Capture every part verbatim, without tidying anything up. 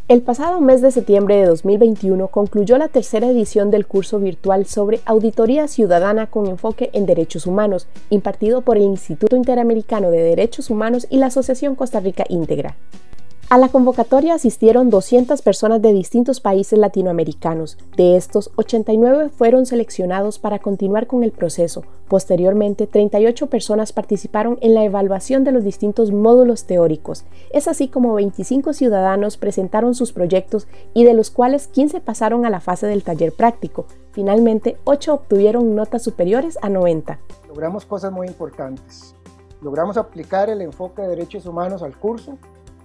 El pasado mes de septiembre de dos mil veintiuno concluyó la tercera edición del curso virtual sobre Auditoría Ciudadana con enfoque en derechos humanos, impartido por el Instituto Interamericano de Derechos Humanos y la Asociación Costa Rica Íntegra. A la convocatoria asistieron doscientas personas de distintos países latinoamericanos. De estos, ochenta y nueve fueron seleccionados para continuar con el proceso. Posteriormente, treinta y ocho personas participaron en la evaluación de los distintos módulos teóricos. Es así como veinticinco ciudadanos presentaron sus proyectos y de los cuales quince pasaron a la fase del taller práctico. Finalmente, ocho obtuvieron notas superiores a noventa. Logramos cosas muy importantes. Logramos aplicar el enfoque de derechos humanos al curso.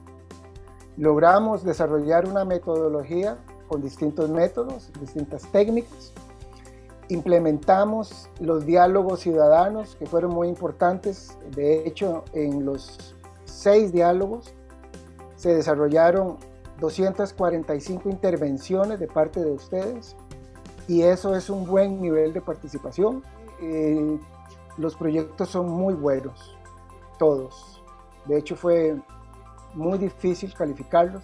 Logramos desarrollar una metodología con distintos métodos, distintas técnicas. Implementamos los diálogos ciudadanos, que fueron muy importantes. De hecho, en los seis diálogos se desarrollaron doscientas cuarenta y cinco intervenciones de parte de ustedes, y eso es un buen nivel de participación. Eh, los proyectos son muy buenos, todos. De hecho, fue muy difícil calificarlos.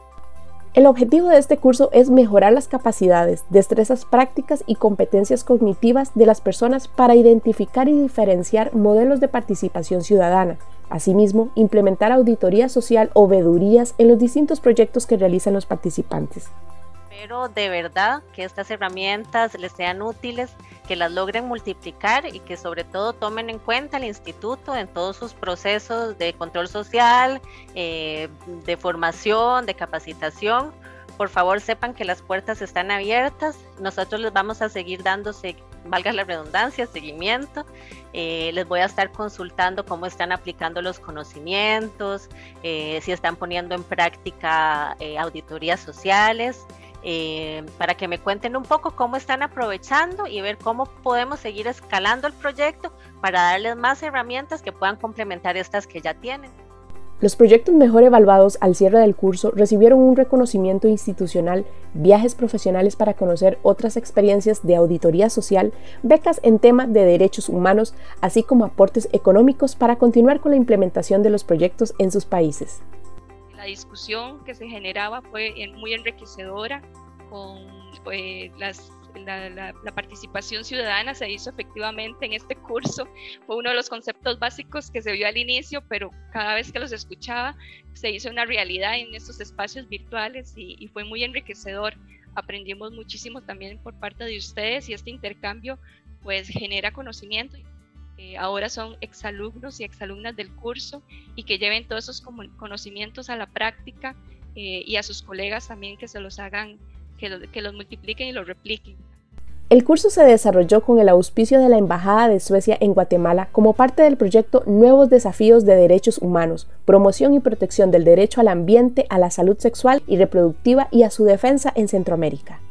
El objetivo de este curso es mejorar las capacidades, destrezas prácticas y competencias cognitivas de las personas para identificar y diferenciar modelos de participación ciudadana. Asimismo, implementar auditoría social o vedurías en los distintos proyectos que realizan los participantes. Espero de verdad que estas herramientas les sean útiles, que las logren multiplicar y que sobre todo tomen en cuenta el instituto en todos sus procesos de control social, eh, de formación, de capacitación. Por favor, sepan que las puertas están abiertas. Nosotros les vamos a seguir dando, valga la redundancia, seguimiento. Eh, les voy a estar consultando cómo están aplicando los conocimientos, eh, si están poniendo en práctica eh, auditorías sociales. Eh, para que me cuenten un poco cómo están aprovechando y ver cómo podemos seguir escalando el proyecto para darles más herramientas que puedan complementar estas que ya tienen. Los proyectos mejor evaluados al cierre del curso recibieron un reconocimiento institucional, viajes profesionales para conocer otras experiencias de auditoría social, becas en temas de derechos humanos, así como aportes económicos para continuar con la implementación de los proyectos en sus países. La discusión que se generaba fue muy enriquecedora, con pues, las, la, la, la participación ciudadana se hizo efectivamente en este curso. Fue uno de los conceptos básicos que se vio al inicio, pero cada vez que los escuchaba se hizo una realidad en estos espacios virtuales y, y fue muy enriquecedor. Aprendimos muchísimo también por parte de ustedes y este intercambio pues genera conocimiento. Eh, ahora son exalumnos y exalumnas del curso y que lleven todos esos conocimientos a la práctica eh, y a sus colegas también que se los hagan, que, lo, que los multipliquen y los repliquen. El curso se desarrolló con el auspicio de la Embajada de Suecia en Guatemala como parte del proyecto Nuevos Desafíos de Derechos Humanos, promoción y protección del derecho al ambiente, a la salud sexual y reproductiva y a su defensa en Centroamérica.